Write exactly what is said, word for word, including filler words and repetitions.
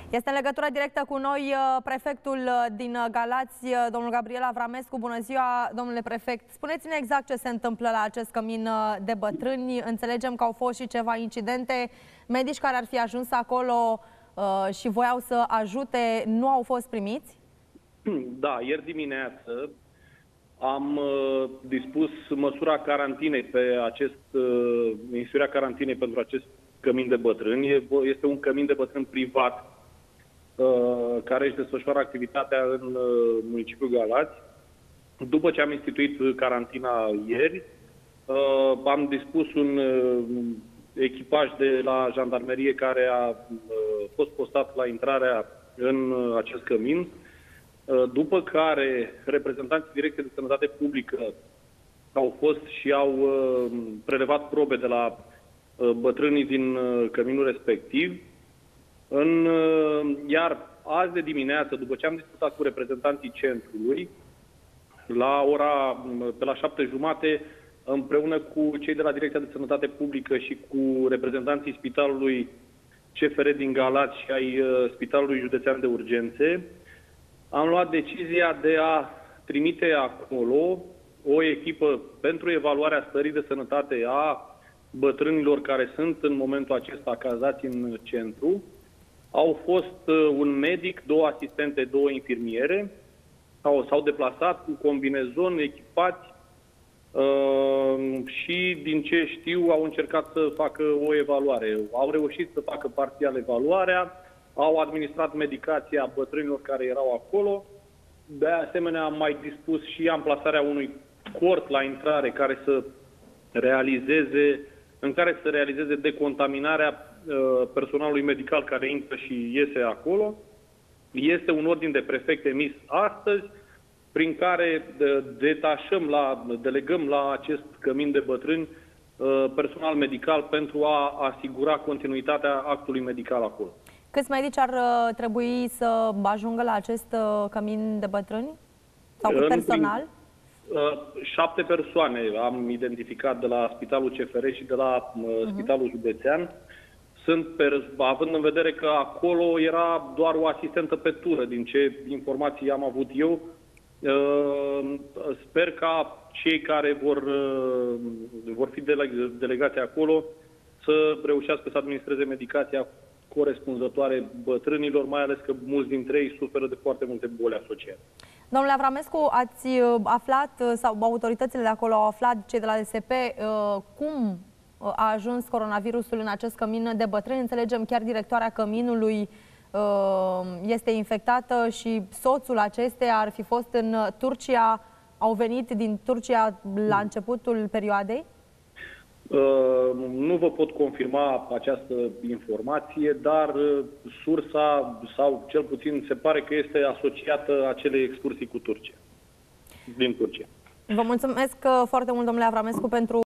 Este în legătură directă cu noi prefectul din Galați, domnul Gabriel Avramescu. Bună ziua, domnule prefect. Spuneți-ne exact ce se întâmplă la acest cămin de bătrâni. Înțelegem că au fost și ceva incidente. Medici care ar fi ajuns acolo uh, și voiau să ajute nu au fost primiți? Da, ieri dimineață am uh, dispus măsura carantinei pe acest, uh, instituirea carantinei pentru acest cămin de bătrâni. Este un cămin de bătrâni privat uh, care își desfășoară activitatea în uh, municipiul Galați. După ce am instituit carantina ieri, uh, am dispus un uh, echipaj de la jandarmerie care a uh, fost postat la intrarea în uh, acest cămin. După care reprezentanții Direcției de Sănătate Publică au fost și au uh, prelevat probe de la uh, bătrânii din uh, căminul respectiv. În, uh, iar azi de dimineață, după ce am discutat cu reprezentanții centrului, la ora, pe la șapte jumate, împreună cu cei de la Direcția de Sănătate Publică și cu reprezentanții Spitalului C F R din Galați și ai uh, Spitalului Județean de Urgențe, am luat decizia de a trimite acolo o echipă pentru evaluarea stării de sănătate a bătrânilor care sunt în momentul acesta cazați în centru. Au fost un medic, două asistente, două infirmiere, s-au deplasat cu combinezon, echipați uh, și, din ce știu, au încercat să facă o evaluare. Au reușit să facă parțial evaluarea, au administrat medicația bătrânilor care erau acolo. De asemenea, am mai dispus și amplasarea unui cort la intrare care să realizeze, în care să realizeze decontaminarea uh, personalului medical care intră și iese acolo. Este un ordin de prefect emis astăzi, prin care de, detașăm, la, delegăm la acest cămin de bătrâni uh, personal medical pentru a asigura continuitatea actului medical acolo. Câți medici ar uh, trebui să ajungă la acest uh, cămin de bătrâni? Sau cât personal? Prin, uh, șapte persoane am identificat de la Spitalul C F R și de la uh, uh-huh. Spitalul Județean. Sunt, având în vedere că acolo era doar o asistentă pe tură, din ce informații am avut eu, uh, sper ca cei care vor, uh, vor fi delegați acolo să reușească să administreze medicația corespunzătoare bătrânilor, mai ales că mulți dintre ei suferă de foarte multe boli asociate. Domnule Avramescu, ați aflat, sau autoritățile de acolo au aflat, cei de la D S P, cum a ajuns coronavirusul în acest cămin de bătrâni? Înțelegem, chiar directoarea căminului este infectată și soțul acesteia ar fi fost în Turcia. Au venit din Turcia la începutul perioadei? Uh, nu vă pot confirma această informație, dar uh, sursa, sau cel puțin se pare că este asociată acelei excursii cu Turcia, din Turcia. Vă mulțumesc foarte mult, domnule Avramescu, pentru